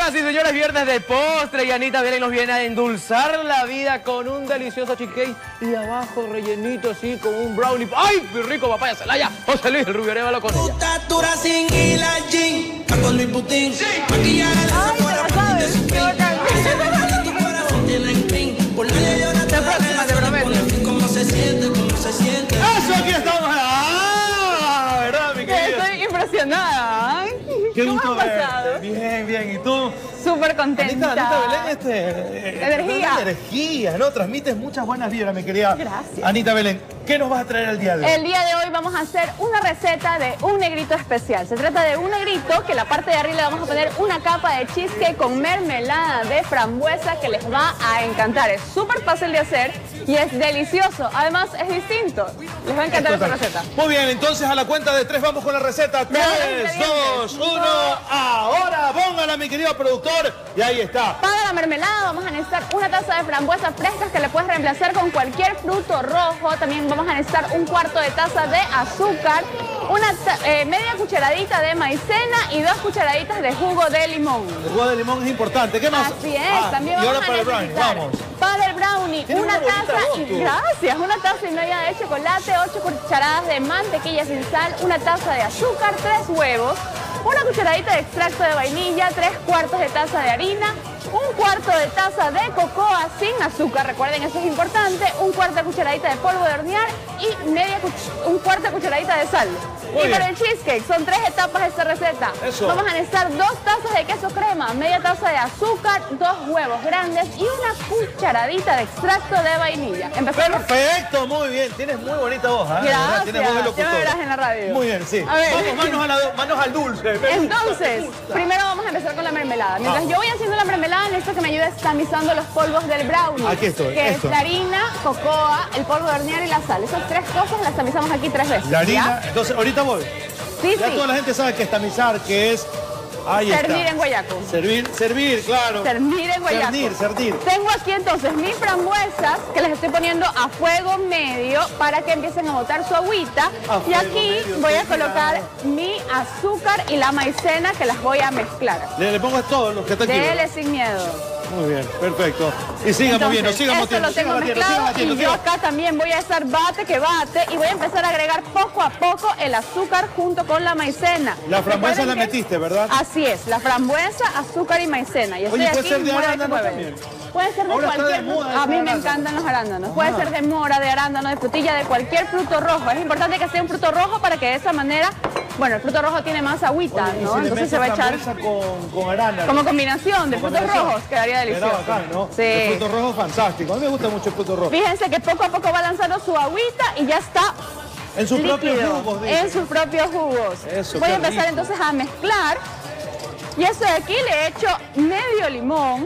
Señoras y señores, viernes de postre y Anita Belén nos viene a endulzar la vida con un delicioso cheesecake y abajo rellenito así con un brownie. ¡Ay, qué rico, papaya Celaya! José Luis, el Rubio, arévalo con ella. Sin Gilagin, con Luis Putin, maquillaje de La próxima, te prometo. ¿Cómo se siente? ¿Cómo se siente? ¡Eso, aquí estamos! ¡Ah! ¿Verdad, mi querida? Estoy impresionada. Qué ¿Cómo gusto has pasado? verte. Bien, bien. ¿Y tú? Súper contenta. Anita Belén, Energía. Energía, ¿no? Transmites muchas buenas vibras, mi querida. Gracias. Anita Belén, ¿qué nos vas a traer el día de hoy? El día de hoy vamos a hacer una receta de un negrito especial. Se trata de un negrito que en la parte de arriba le vamos a poner una capa de cheesecake con mermelada de frambuesa que les va a encantar. Es súper fácil de hacer y es delicioso. Además, es distinto. Les va a encantar esta receta. Muy bien, entonces a la cuenta de 3 vamos con la receta. 3, 2, 1, ahora póngala, mi querido productor. Y ahí está. Para la mermelada vamos a necesitar una taza de frambuesas frescas que le puedes reemplazar con cualquier fruto rojo. También vamos a necesitar un cuarto de taza de azúcar, media cucharadita de maicena y 2 cucharaditas de jugo de limón. El jugo de limón es importante. ¿Qué más? Así es, también y vamos ahora a para el brownie, necesitar vamos. para el brownie Tienes una una bonita taza voz, tú. gracias, una taza y media de chocolate, 8 cucharadas de mantequilla sin sal, una taza de azúcar, 3 huevos, una cucharadita de extracto de vainilla, 3/4 de taza de harina, un cuarto de taza de cocoa sin azúcar, recuerden eso es importante, un cuarto de cucharadita de polvo de hornear y un cuarto de cucharadita de sal. Muy y para bien. el cheesecake son 3 etapas de esta receta. Eso. Vamos a necesitar 2 tazas de queso crema, media taza de azúcar, 2 huevos grandes y una cucharadita de extracto de vainilla. ¿Empezamos? Perfecto, muy bien. Tienes muy bonita voz, ¿eh? Gracias, Tienes voz de ya locutor. me verás en la radio. Muy bien, sí. A ver. Vamos, manos al dulce. Me gusta, Entonces, me gusta. primero vamos a empezar con la mermelada. Mientras Vamos. yo voy haciendo la mermelada, necesito que me ayudes tamizando los polvos del brownie. Aquí estoy, Que esto. es la harina, cocoa, el polvo de hornear y la sal. Esas 3 cosas las tamizamos aquí 3 veces. La harina, ¿ya? entonces ahorita voy. Sí, Ya sí. toda la gente sabe que es tamizar, que es... Ahí Servir está. en guayaco. Servir, claro. Servir en guayaco. Servir. Tengo aquí entonces mis frambuesas que les estoy poniendo a fuego medio para que empiecen a botar su agüita. A Y fuego aquí medio, voy a sí, colocar mi azúcar y la maicena que las voy a mezclar. Le pongo a todos los que están aquí. Dele sin miedo. Muy bien, perfecto. Y siga moviendo, Entonces, siga esto moviendo, lo tengo siga mezclado batiendo, y yo acá también voy a estar bate que bate y voy a empezar a agregar poco a poco el azúcar junto con la maicena. La frambuesa Recuerden la que- metiste, ¿verdad? Así es, la frambuesa, azúcar y maicena. Y estoy Oye, ¿puede aquí, ser de mueve, arándano mueve. también? Puede ser de Ahora está de cualquier moda fruto. A ese mí me arándano. encantan los arándanos. Puede ser de mora, de arándano, de frutilla, de cualquier fruto rojo. Es importante que sea un fruto rojo para que de esa manera, bueno, el fruto rojo tiene más agüita, Oye, y ¿no? si le Entonces metes se va a echar frambuesa con arándano. como combinación de Como frutos combinación. rojos, quedaría delicioso. Era bacán, ¿no? Sí. El fruto rojo fantástico. A mí me gusta mucho el fruto rojo. Fíjense que poco a poco va lanzando su agüita y ya está En sus propios líquido, jugos, dice. en sus propios jugos. Eso, Voy a qué empezar rico. entonces a mezclar. Y eso de aquí le echo medio limón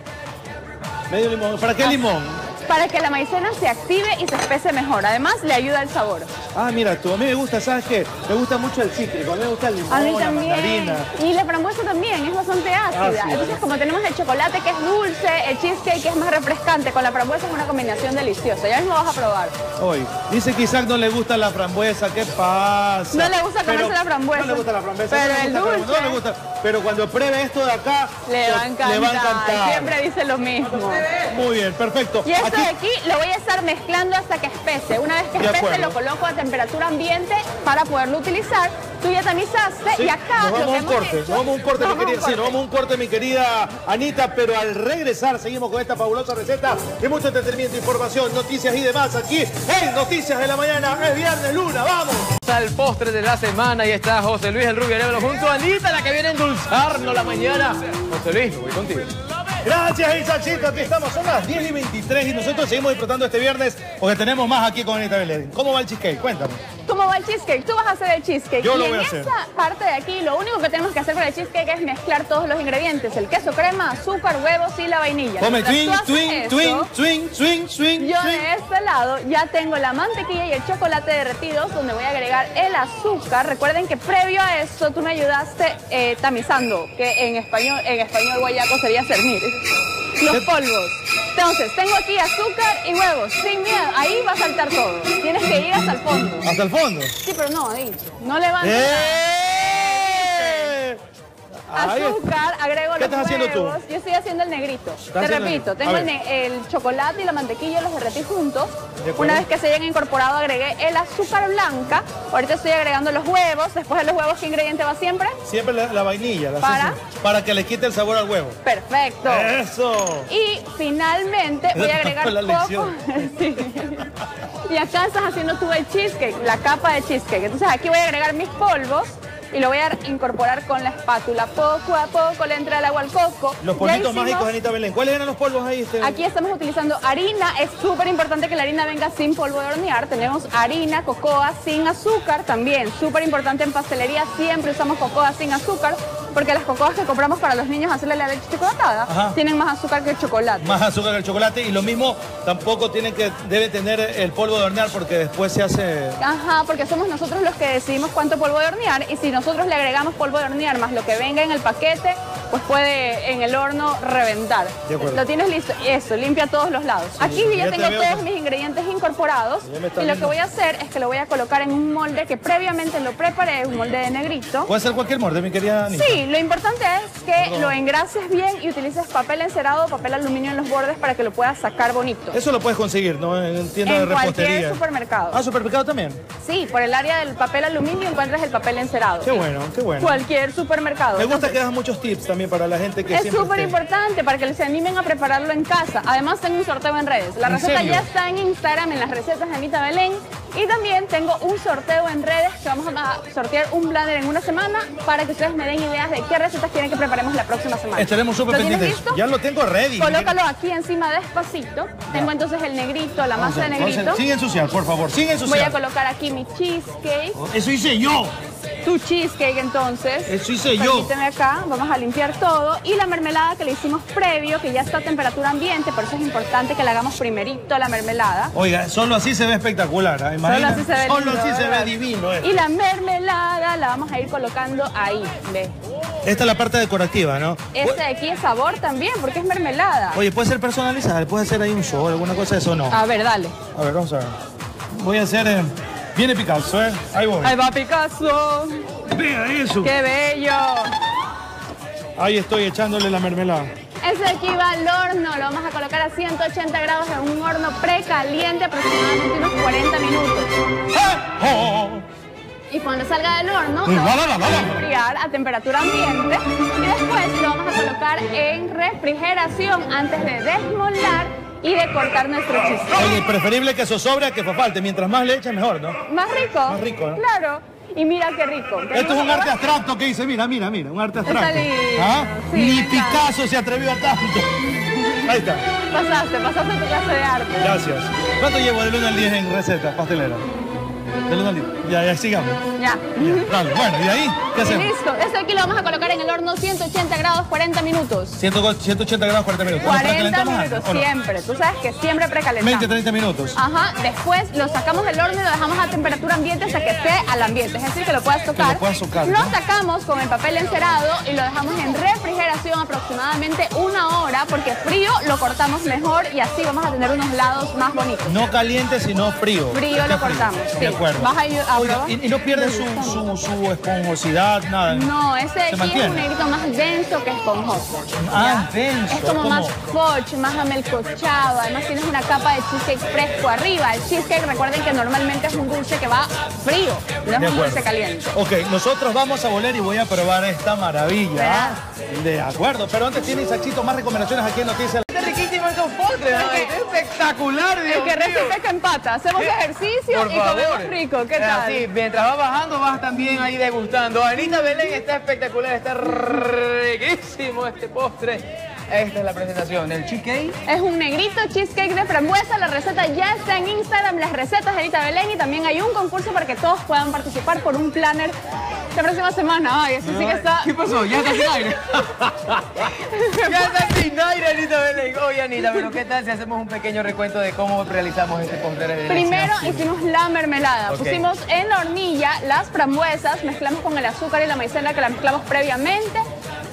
Medio limón. ¿Para qué limón? para que la maicena se active y se espese mejor. Además, le ayuda el sabor. Ah, mira tú, a mí me gusta, ¿sabes qué? Me gusta mucho el cítrico, a mí me gusta el limón, A mí la también. mandarina. Y la frambuesa también, es bastante ácida. Ácida. Entonces, como tenemos el chocolate que es dulce, el cheesecake que es más refrescante, con la frambuesa es una combinación deliciosa. Ya mismo vas a probar. Hoy, dice que Isaac no le gusta la frambuesa, ¿qué pasa? No le gusta comerse la frambuesa. No le gusta la frambuesa. Pero no le el gusta, dulce. No le gusta. Pero cuando pruebe esto de acá, Le va a encantar. Siempre Siempre. dice lo mismo. Muy bien, perfecto. Y esto Aquí- de aquí lo voy a estar mezclando hasta que espese. Una vez que De espese acuerdo. lo coloco a temperatura ambiente para poderlo utilizar. Tú ya tamizaste Sí, y acá nos lo vamos que a un hemos corte, hecho- nos vamos a un corte, Nos mi querida, vamos a sí, un nos vamos a un corte, mi querida Anita, pero al regresar seguimos con esta fabulosa receta y mucho entretenimiento, información, noticias y demás aquí en Noticias de la Mañana. Es viernes, Luna, vamos. Al postre de la semana y está José Luis el Rubio Arevalo junto a Anita, la que viene a endulzarnos la mañana. José Luis, voy contigo. Gracias, Isaacito, aquí estamos, son las 10:23 y nosotros seguimos disfrutando este viernes porque tenemos más aquí con Anita Belén. ¿Cómo va el cheesecake? Cuéntame. ¿Cómo va el cheesecake? Tú vas a hacer el cheesecake. Yo y lo en voy a hacer. esta parte de aquí, lo único que tenemos que hacer para el cheesecake es mezclar todos los ingredientes. El queso crema, azúcar, huevos y la vainilla. Come Mientras twin, tú haces twin, eso, twin. yo de este lado ya tengo la mantequilla y el chocolate derretidos donde voy a agregar el azúcar. Recuerden que previo a eso tú me ayudaste tamizando, que en español guayaco sería cernir. Los polvos. Entonces, tengo aquí azúcar y huevos. Sin miedo, ahí va a saltar todo. Tienes que ir hasta el fondo. Hasta el fondo. Sí, pero no, ahí. No levantes. ¡Eh! azúcar, agrego los ¿Qué estás haciendo tú? huevos. Yo estoy haciendo el negrito. Te haciendo repito, el- tengo a el, ver. el chocolate y la mantequilla, los derretí juntos. De acuerdo. Una vez que se hayan incorporado, agregué el azúcar blanca. Ahorita estoy agregando los huevos. Después de los huevos, ¿qué ingrediente va siempre? Siempre la vainilla. ¿Para? Para que le quite el sabor al huevo. Perfecto. ¡Eso! Y finalmente voy a agregar La coco. lección. Sí. Y acá estás haciendo tú el cheesecake, la capa de cheesecake. Entonces aquí voy a agregar mis polvos y lo voy a incorporar con la espátula. Poco a poco le entra el agua al coco. Los Ya polvitos hicimos- mágicos, Anita Belén. ¿Cuáles eran los polvos ahí? Aquí estamos utilizando harina. Es súper importante que la harina venga sin polvo de hornear. Tenemos harina, cocoa sin azúcar también. Súper importante en pastelería. Siempre usamos cocoa sin azúcar porque las cocoas que compramos para los niños hacerle la leche chocolatada Ajá. tienen más azúcar que el chocolate. Más azúcar que el chocolate. Y lo mismo, tampoco debe tener el polvo de hornear porque después se hace... Ajá, porque somos nosotros los que decidimos cuánto polvo de hornear y si nosotros le agregamos polvo de hornear más lo que venga en el paquete, pues puede en el horno reventar. De acuerdo. Lo tienes listo. Eso, limpia todos los lados. Aquí ya ya te tengo veo todos que- mis ingredientes incorporados Ya me está y lo que viendo. voy a hacer es que lo voy a colocar en un molde que previamente lo preparé, un molde de negrito. ¿Puede ser cualquier molde, mi querida Anita? Sí, lo importante es que lo engrases bien y utilices papel encerado o papel aluminio en los bordes para que lo puedas sacar bonito. Eso lo puedes conseguir, ¿no? En tiendas de En cualquier repostería. supermercado. Ah, supermercado también. Sí, por el área del papel aluminio encuentras el papel encerado. Qué bueno, qué bueno. Cualquier supermercado. Me gusta Entonces, que das muchos tips también para la gente que es siempre súper esté- importante para que se animen a prepararlo en casa. Además tengo un sorteo en redes. La ¿En receta serio? ya está en Instagram, en las recetas de Anita Belén. Y también tengo un sorteo en redes que vamos a sortear un blender en una semana para que ustedes me den ideas de qué recetas quieren que preparemos la próxima semana. Estaremos súper ¿Lo tienes pendientes. listo? Ya lo tengo ready. Colócalo aquí encima despacito. Tengo entonces el negrito, la masa de negrito. Sin ensuciar, por favor, sin Voy a ensuciar. colocar aquí mi cheesecake. Eso hice yo. Tu cheesecake entonces. Eso hice yo. Permíteme acá, vamos a limpiar todo. Y la mermelada que le hicimos previo, que ya está a temperatura ambiente, por eso es importante que la hagamos primerito la mermelada. Oiga, solo así se ve espectacular. ¿Eh? Solo Imagina, así se ve solo lindo, así se ¿verdad? ve divino. Y la mermelada la vamos a ir colocando ahí, ve. Esta es la parte decorativa, ¿no? Este de aquí es sabor también, porque es mermelada. Oye, puede ser personalizada, puede hacer ahí un sol, alguna cosa de eso, ¿no? A ver, dale. A ver, vamos a ver. Voy a hacer... viene Picasso, ¿eh? Ahí voy. Ahí va Picasso. Vea eso. ¡Qué bello! Ahí estoy echándole la mermelada. Ese de aquí va al horno, lo vamos a colocar a 180 grados en un horno precaliente, aproximadamente unos 40 minutos. Oh. Y cuando salga del horno, Mm, lo vamos va, va, a va. enfriar a temperatura ambiente y después lo vamos a colocar en refrigeración antes de desmoldar y de cortar nuestro cheesecake. Oye, preferible que eso sobre a que falte. Mientras más le eches, mejor, ¿no? ¿Más rico? Más rico, ¿no? Claro. Y mira qué rico. Esto es un arte abstracto que dice, mira, un arte abstracto. lindo, ¿Ah? sí, Ni me encanta. Picasso se atrevió a tanto. Ahí está. Pasaste tu clase de arte. Gracias. ¿Cuánto llevo del 1 al 10 en receta pastelera? Del 1 al 10. Ya, sigamos. Ya. Ya, dale. Bueno, ¿y ahí qué hacemos? Listo. Este de aquí lo vamos a colocar en el horno 180 grados, 40 minutos. 180 grados, 40 minutos. ¿Lo 40 precalentamos minutos, antes, o no? siempre. Tú sabes que siempre precalentamos. 20, 30 minutos. Ajá, después lo sacamos del horno y lo dejamos a temperatura ambiente hasta que esté al ambiente, es decir, que lo puedas tocar. Que lo puedas tocar, Lo ¿no? sacamos con el papel encerado y lo dejamos en refrigeración aproximadamente 1 hora, porque frío lo cortamos mejor y así vamos a tener unos lados más bonitos. No caliente, sino frío. Frío Este lo cortamos, De sí. acuerdo. ¿Vas a ir a Oiga, probar? y no pierde su esponjosidad, nada. No, ese de ¿Se aquí es mantiene? un negrito más denso que esponjoso. Ah, ¿ya? denso, Es como como- más fudge, más amelcochado. Además tienes una capa de cheesecake fresco arriba. El cheesecake, recuerden que normalmente es un dulce que va frío, no es De un acuerdo. dulce caliente. Ok, nosotros vamos a volver y voy a probar esta maravilla. De acuerdo, pero antes tiene Isaacito más recomendaciones aquí en Noticias. Está riquísimo estos postres, ¿no? que- Está espectacular, Dios El que mío. receta que empata. Hacemos ejercicio Por y favor. comemos rico. ¿Qué tal? Así, mientras vas bajando, vas también ahí degustando. Anita Belén está espectacular, está riquísimo este postre. Esta es la presentación del cheesecake. Es un negrito cheesecake de frambuesa. La receta ya está en Instagram, las recetas de Anita Belén. Y también hay un concurso para que todos puedan participar por un planner la próxima semana. Ay, eso sí que está... ¿Qué pasó? ¿Ya está sin aire? Ya está sin aire, Anita Belén. Oye, Anita, pero ¿qué tal si hacemos un pequeño recuento de cómo realizamos este postre? de Primero delicioso? hicimos la mermelada. Ok. Pusimos en la hornilla las frambuesas, mezclamos con el azúcar y la maicena que la mezclamos previamente.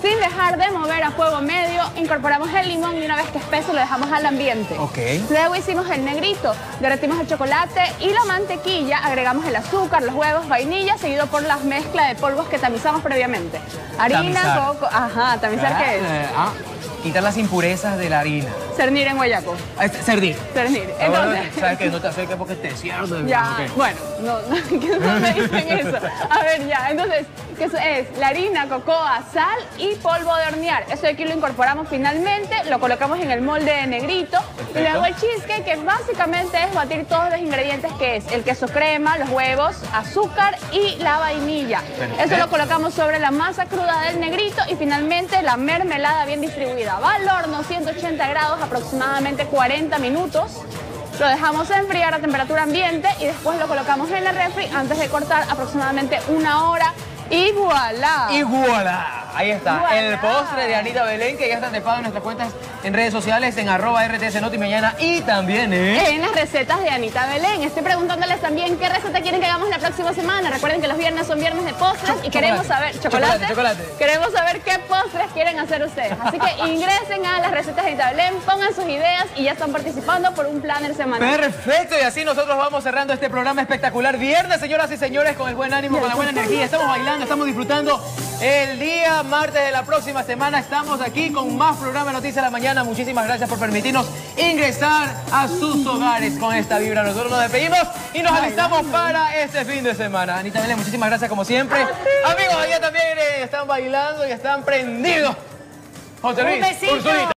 Sin dejar de mover a fuego medio, incorporamos el limón y una vez que espeso lo dejamos al ambiente. Ok. Luego hicimos el negrito, derretimos el chocolate y la mantequilla, agregamos el azúcar, los huevos, vainilla, seguido por la mezcla de polvos que tamizamos previamente. Harina, Tamizar. coco, ajá, tamizar ¿qué es? Quitar las impurezas de la harina. Cernir en guayaco. Cerdín. Cernir. Entonces, ¿Sabes qué? No te acerques porque te cierro. ya, bueno, que no me dicen eso. A ver, ya, entonces, ¿qué es? La harina, cocoa, sal y polvo de hornear. Eso de aquí lo incorporamos finalmente, lo colocamos en el molde de negrito. Perfecto. Y luego el cheesecake, que básicamente es batir todos los ingredientes que es el queso crema, los huevos, azúcar y la vainilla. Perfecto. Eso lo colocamos sobre la masa cruda del negrito y finalmente la mermelada bien distribuida. Va al horno 180 grados, aproximadamente 40 minutos. Lo dejamos enfriar a temperatura ambiente y después lo colocamos en la refri antes de cortar aproximadamente 1 hora. Y voilà. Y voilà. Ahí está, Voilà. el postre de Anita Belén, que ya está trepado en nuestras cuentas en redes sociales, en @RTSNotimañana y también En las recetas de Anita Belén. Estoy preguntándoles también qué receta quieren que hagamos la próxima semana. Recuerden que los viernes son viernes de postres y queremos saber... Chocolate. Queremos saber qué postres quieren hacer ustedes. Así que ingresen a las recetas de Anita Belén, pongan sus ideas y ya están participando por un planner semanal. Perfecto, y así nosotros vamos cerrando este programa espectacular. Viernes, señoras y señores, con el buen ánimo, con la buena energía. Estamos bailando, estamos disfrutando. El día martes de la próxima semana estamos aquí con más programa de Noticias de la Mañana. Muchísimas gracias por permitirnos ingresar a sus hogares con esta vibra. Nosotros nos despedimos y nos alistamos para este fin de semana. Anita Belén, muchísimas gracias como siempre. Amigos, allá también están bailando y están prendidos. José Luis, besito. Ursulita.